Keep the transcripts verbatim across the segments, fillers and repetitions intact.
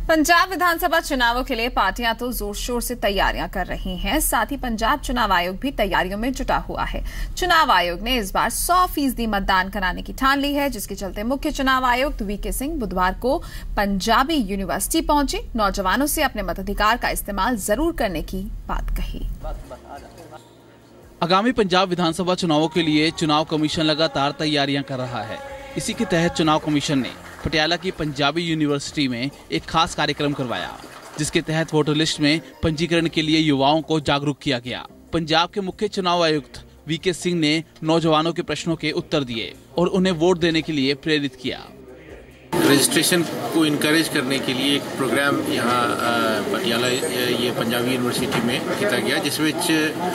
पंजाब विधानसभा चुनावों के लिए पार्टियां तो जोर शोर से तैयारियां कर रही हैं, साथ ही पंजाब चुनाव आयोग भी तैयारियों में जुटा हुआ है। चुनाव आयोग ने इस बार सौ फीसदी मतदान कराने की ठान ली है, जिसके चलते मुख्य चुनाव आयुक्त वीके सिंह बुधवार को पंजाबी यूनिवर्सिटी पहुंचे, नौजवानों से अपने मताधिकार का इस्तेमाल जरूर करने की बात कही। आगामी पंजाब विधानसभा चुनावों के लिए चुनाव कमीशन लगातार तैयारियां कर रहा है। इसी के तहत चुनाव कमीशन ने पटियाला की पंजाबी यूनिवर्सिटी में एक खास कार्यक्रम करवाया, जिसके तहत वोटर लिस्ट में पंजीकरण के लिए युवाओं को जागरूक किया गया। पंजाब के मुख्य चुनाव आयुक्त वीके सिंह ने नौजवानों के प्रश्नों के उत्तर दिए और उन्हें वोट देने के लिए प्रेरित किया। रजिस्ट्रेशन को इनकरेज करने के लिए एक प्रोग्राम यहाँ पटियाला ये पंजाबी यूनिवर्सिटी में किया गया, जिस विच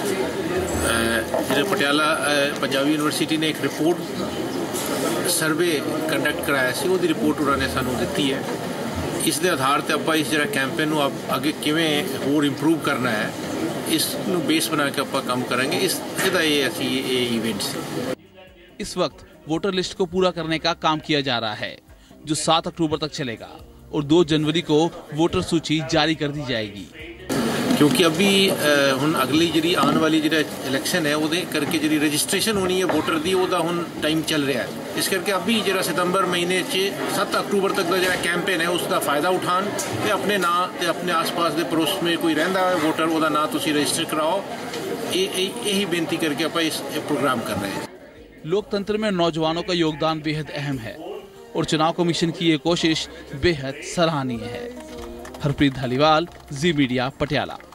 पटियाला पंजाबी यूनिवर्सिटी ने एक रिपोर्ट सर्वे कंडक्ट कराया सी, ਉਹਦੀ ਰਿਪੋਰਟ ਉਹਨਾਂ ਨੇ ਸਾਨੂੰ ਦਿੱਤੀ ਹੈ। ਇਸ ਦੇ ਆਧਾਰ ਤੇ ਆਪਾਂ ਇਸ ਜਿਹੜਾ ਕੈਂਪੇਨ ਨੂੰ ਅੱਗੇ ਕਿਵੇਂ ਹੋਰ ਇੰਪਰੂਵ ਕਰਨਾ ਹੈ, ਇਸ ਨੂੰ ਬੇਸ ਬਣਾ ਕੇ ਆਪਾਂ ਕੰਮ ਕਰਾਂਗੇ। ਇਸ ਇਹਦਾ ਇਹ ਅਸੀਂ ਇਹ ਇਵੈਂਟ ਸੀ। इस वक्त वोटर लिस्ट को पूरा करने का काम किया जा रहा है, जो सात अक्टूबर तक चलेगा और दो जनवरी को वोटर सूची जारी कर दी जाएगी। क्योंकि अभी हुन अगली जी आने वाली जो इलैक्शन है वो करके जी रजिस्ट्रेशन होनी है वोटर की, वह हुन टाइम चल रहा है। इस करके अभी जो सितंबर महीने सत्त अक्टूबर तक का जो कैंपेन है उसका फायदा उठान ते अपने ना ते अपने आस पास के पड़ोस में कोई रहिंदा है वोटर, वह ना तुसी रजिस्टर कराओ। यही बेनती करके आप इस प्रोग्राम कर रहे हैं। लोकतंत्र में नौजवानों का योगदान बेहद अहम है और चुनाव कमीशन की ये कोशिश बेहद सराहनीय है। हरप्रीत धालीवाल, जी मीडिया, पटियाला।